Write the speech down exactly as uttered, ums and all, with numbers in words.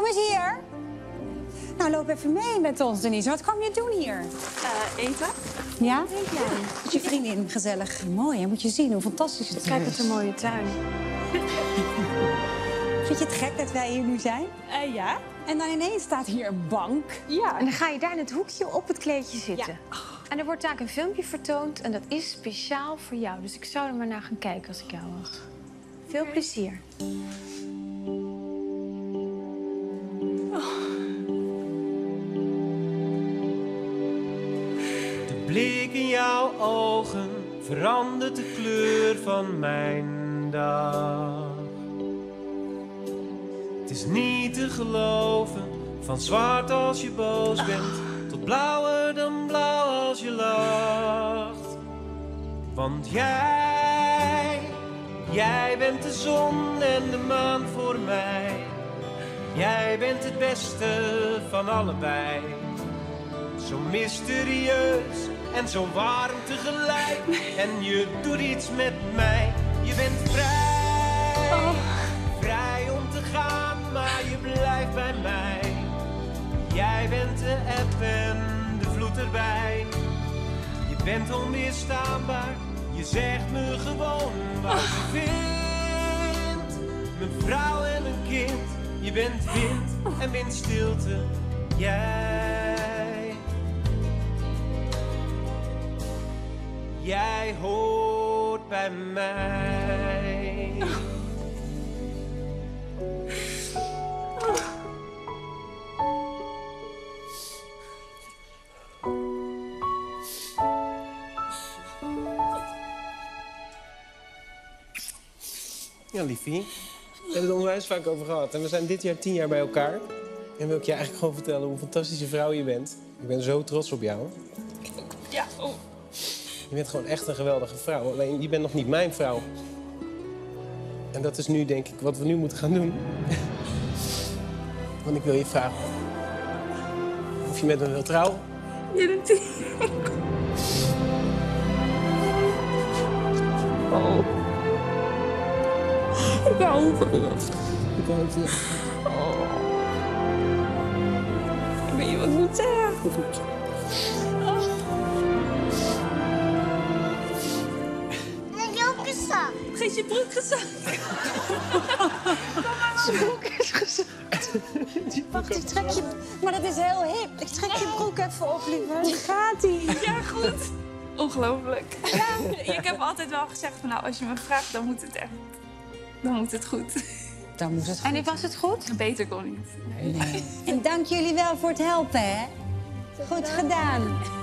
Kom eens hier. Nou, loop even mee met ons, Denise. Wat kom je doen hier? Uh, eten. Ja? Ja. Met je vriendin, gezellig. Mooi, hè? Moet je zien hoe fantastisch het is. Kijk, wat een mooie tuin. Vind je het gek dat wij hier nu zijn? Uh, ja. En dan ineens staat hier een bank. Ja. En dan ga je daar in het hoekje op het kleedje zitten. Ja. En er wordt daar een filmpje vertoond en dat is speciaal voor jou. Dus ik zou er maar naar gaan kijken als ik jou was. Veel plezier. De blik in jouw ogen verandert de kleur van mijn dag. Het is niet te geloven, van zwart als je boos bent, tot blauwer dan blauw als je lacht. Want jij, jij bent de zon en de maan voor mij. Jij bent het beste van allebei. Zo mysterieus en zo warm tegelijk. En je doet iets met mij. Je bent vrij, oh. vrij om te gaan, maar je blijft bij mij. Jij bent de eb en de vloed erbij. Je bent onweerstaanbaar, je zegt me gewoon wat je vindt. Mijn vrouw en mijn kind, je bent wind en windstilte. Jij, jij hoort bij mij. Ja, liefie. We hebben het onwijs vaak over gehad. En we zijn dit jaar tien jaar bij elkaar. En wil ik je eigenlijk gewoon vertellen hoe een fantastische vrouw je bent. Ik ben zo trots op jou. Ja, oh. Je bent gewoon echt een geweldige vrouw. Alleen, je bent nog niet mijn vrouw. En dat is nu, denk ik, wat we nu moeten gaan doen. Want ik wil je vragen of je met me wilt trouwen. Ja, natuurlijk. Oh. Ik hou van je. Ik hou van je. Oh. Ik weet niet wat ik moet zeggen. Oh. Geef je broek gezakt. Zijn broek is gezakt. Wacht, ik trek je... Maar dat is heel hip. Ik trek je broek even op, lieve. Hoe gaat-ie? Ja, goed. Ongelooflijk. Ja. Ik heb altijd wel gezegd van, nou, als je me vraagt, dan moet het echt... Dan moet het goed. Dan moet het goed. En was het goed? Beter kon niet. Nee. En dank jullie wel voor het helpen, hè? Goed gedaan.